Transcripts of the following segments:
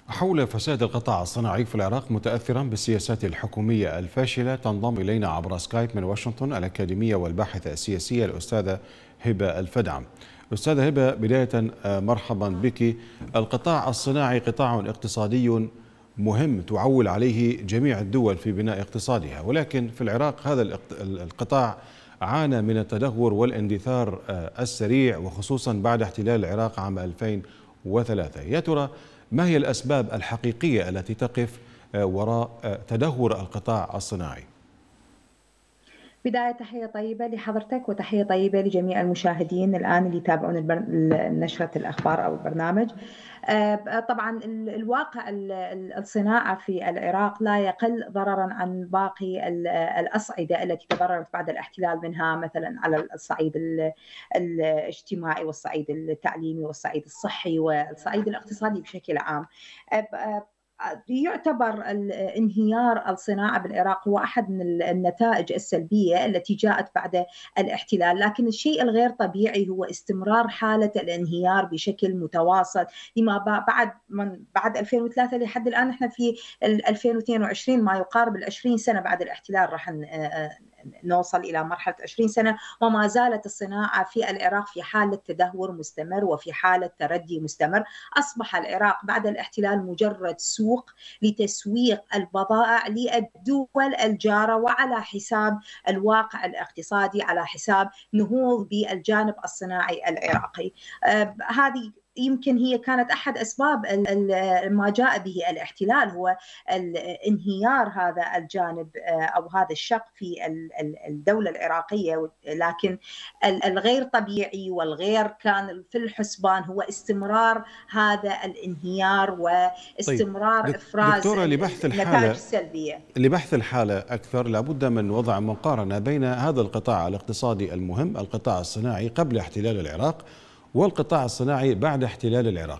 حول فساد القطاع الصناعي في العراق متأثرا بالسياسات الحكومية الفاشلة، تنضم إلينا عبر سكايب من واشنطن الأكاديمية والباحثة السياسية الأستاذة هبة الفدعم. أستاذة هبة، بداية مرحبا بك. القطاع الصناعي قطاع اقتصادي مهم تعول عليه جميع الدول في بناء اقتصادها، ولكن في العراق هذا القطاع عانى من التدهور والاندثار السريع، وخصوصا بعد احتلال العراق عام 2003. يا ترى ما هي الأسباب الحقيقية التي تقف وراء تدهور القطاع الصناعي؟ بداية تحية طيبة لحضرتك وتحية طيبة لجميع المشاهدين الآن اللي يتابعون نشرة الأخبار أو البرنامج. طبعا الواقع الصناعة في العراق لا يقل ضررا عن باقي الأصعدة التي تضررت بعد الاحتلال، منها مثلا على الصعيد الاجتماعي والصعيد التعليمي والصعيد الصحي والصعيد الاقتصادي بشكل عام. يعتبر انهيار الصناعة بالعراق هو أحد من النتائج السلبية التي جاءت بعد الاحتلال، لكن الشيء الغير طبيعي هو استمرار حالة الانهيار بشكل متواصل لما بعد 2003 لحد الآن. احنا في 2022، ما يقارب 20 سنة بعد الاحتلال، راح نوصل إلى مرحلة 20 سنة وما زالت الصناعة في العراق في حالة تدهور مستمر وفي حالة تردي مستمر. أصبح العراق بعد الاحتلال مجرد سوق لتسويق البضائع للدول الجارة، وعلى حساب الواقع الاقتصادي، على حساب نهوض بالجانب الصناعي العراقي. هذه يمكن هي كانت أحد أسباب ما جاء به الاحتلال، هو انهيار هذا الجانب أو هذا الشق في الدولة العراقية. لكن الغير طبيعي والغير كان في الحسبان هو استمرار هذا الانهيار طيب واستمرار إفراز دكتورة، النتائج السلبية. لبحث الحالة أكثر لابد من وضع مقارنة بين هذا القطاع الاقتصادي المهم، القطاع الصناعي قبل احتلال العراق، والقطاع الصناعي بعد احتلال العراق.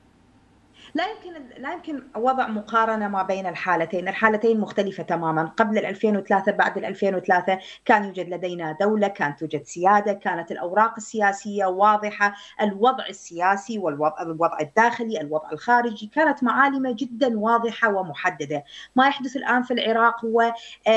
لا يمكن وضع مقارنة ما بين الحالتين مختلفة تماما. قبل 2003 بعد 2003 كان يوجد لدينا دولة، كانت توجد سيادة، كانت الأوراق السياسية واضحة، الوضع السياسي والوضع الداخلي، الوضع الخارجي، كانت معالمه جدا واضحة ومحددة. ما يحدث الآن في العراق هو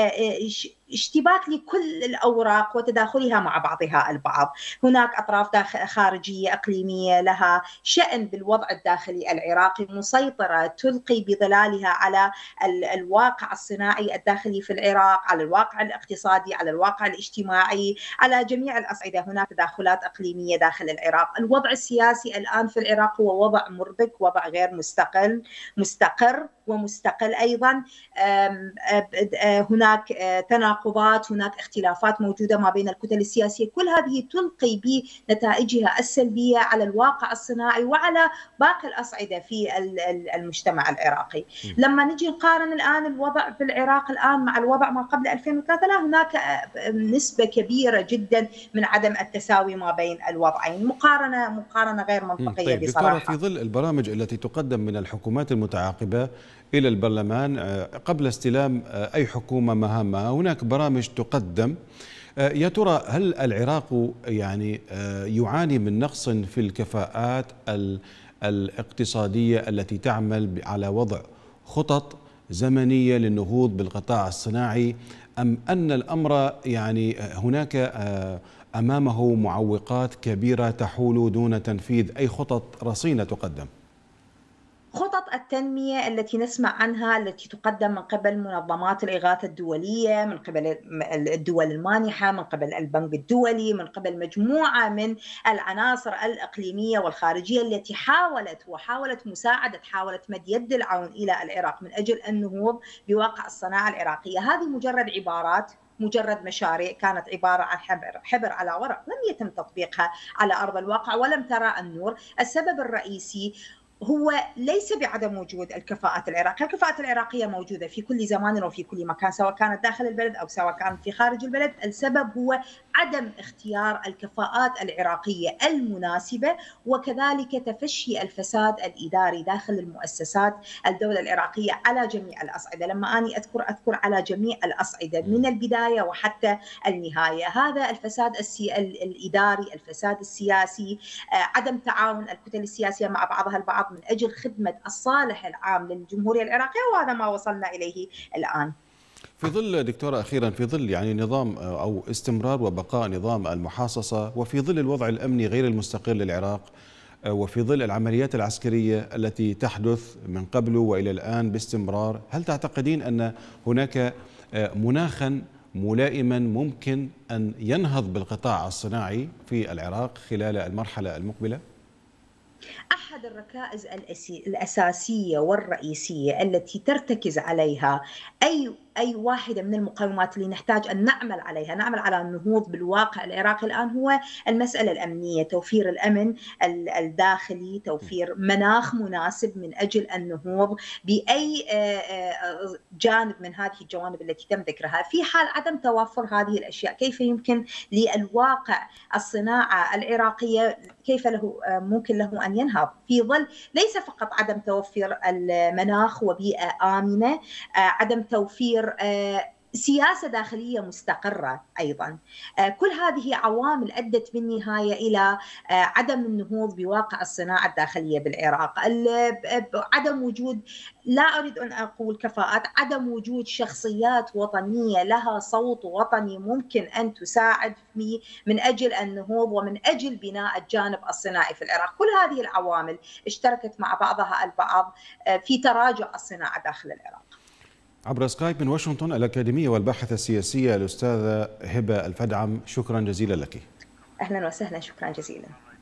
اشتباك لكل الأوراق وتداخلها مع بعضها البعض. هناك أطراف خارجية إقليمية لها شأن بالوضع الداخلي العراقي مسيطرة، تلقي بظلالها على الواقع الصناعي الداخلي في العراق، على الواقع الاقتصادي، على الواقع الاجتماعي، على جميع الأصعدة. هناك تداخلات إقليمية داخل العراق. الوضع السياسي الآن في العراق هو وضع مربك، وضع غير مستقر ومستقل أيضا. هناك تناقضات، هناك اختلافات موجودة ما بين الكتل السياسية، كل هذه تلقي بنتائجها السلبية على الواقع الصناعي وعلى باقي الأصعدة في المجتمع العراقي. لما نجي نقارن الآن الوضع في العراق الآن مع الوضع ما قبل 2003، لا، هناك نسبة كبيرة جدا من عدم التساوي ما بين الوضعين، مقارنة غير منطقية. طيب دكتورة، في بصراحة ظل البرامج التي تقدم من الحكومات المتعاقبة إلى البرلمان قبل استلام أي حكومة مهامها، هناك برامج تقدم. يا ترى هل العراق يعني يعاني من نقص في الكفاءات الاقتصادية التي تعمل على وضع خطط زمنية للنهوض بالقطاع الصناعي، أم أن الأمر يعني هناك أمامه معوقات كبيرة تحول دون تنفيذ أي خطط رصينة تقدم؟ خطط التنمية التي نسمع عنها، التي تقدم من قبل منظمات الإغاثة الدولية، من قبل الدول المانحة، من قبل البنك الدولي، من قبل مجموعة من العناصر الإقليمية والخارجية التي حاولت مد يد العون إلى العراق من أجل النهوض بواقع الصناعة العراقية. هذه مجرد عبارات، مجرد مشاريع، كانت عبارة عن حبر على ورق، لم يتم تطبيقها على أرض الواقع ولم ترى النور. السبب الرئيسي هو ليس بعدم وجود الكفاءات العراقية. الكفاءات العراقية موجودة في كل زمان وفي كل مكان، سواء كانت داخل البلد أو سواء كانت في خارج البلد. السبب هو عدم اختيار الكفاءات العراقية المناسبة، وكذلك تفشي الفساد الإداري داخل المؤسسات الدولة العراقية على جميع الأصعدة. لما أني أذكر على جميع الأصعدة من البداية وحتى النهاية. هذا الفساد الإداري، الفساد السياسي، عدم تعاون الكتل السياسية مع بعضها البعض من أجل خدمة الصالح العام للجمهورية العراقية، وهذا ما وصلنا إليه الآن. في ظل دكتورة أخيرا، في ظل يعني نظام أو استمرار وبقاء نظام المحاصصة، وفي ظل الوضع الأمني غير المستقر للعراق، وفي ظل العمليات العسكرية التي تحدث من قبل وإلى الآن باستمرار، هل تعتقدين أن هناك مناخا ملائما ممكن أن ينهض بالقطاع الصناعي في العراق خلال المرحلة المقبلة؟ أحد الركائز الأساسية والرئيسية التي ترتكز عليها أي واحدة من المقومات اللي نحتاج أن نعمل عليها، نعمل على النهوض بالواقع العراقي الآن، هو المسألة الأمنية، توفير الأمن الداخلي، توفير مناخ مناسب من أجل النهوض بأي جانب من هذه الجوانب التي تم ذكرها. في حال عدم توفر هذه الأشياء، كيف يمكن للواقع الصناعة العراقية، كيف ممكن له أن ينهض في ظل ليس فقط عدم توفير المناخ وبيئة آمنة، عدم توفير سياسة داخلية مستقرة أيضا. كل هذه عوامل أدت بالنهاية إلى عدم النهوض بواقع الصناعة الداخلية بالعراق. عدم وجود، لا أريد أن أقول كفاءات، عدم وجود شخصيات وطنية لها صوت وطني ممكن أن تساعد من أجل النهوض ومن أجل بناء الجانب الصناعي في العراق. كل هذه العوامل اشتركت مع بعضها البعض في تراجع الصناعة داخل العراق. عبر سكايب من واشنطن، الأكاديمية والباحثة السياسية الأستاذة هبة الفدعم، شكرا جزيلا لك. أهلا وسهلا، شكرا جزيلا.